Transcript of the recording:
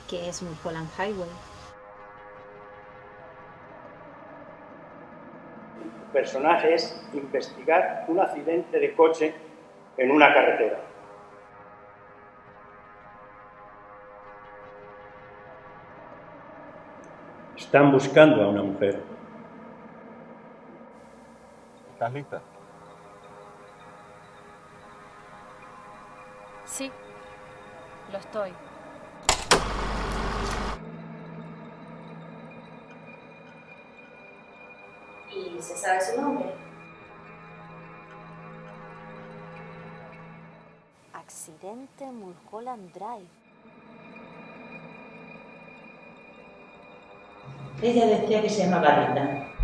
¿Qué es Mulholland Highway? Tu personaje es investigar un accidente de coche en una carretera. Están buscando a una mujer. ¿Estás lista? Sí, lo estoy. ¿Y se sabe su nombre? Accidente Mulholland Drive. Ella decía que se llamaba Rita.